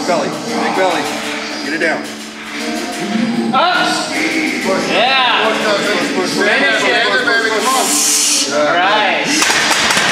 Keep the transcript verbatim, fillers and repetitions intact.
Big belly. Big belly. Get it down. Up. Yeah. Push, push, push, push.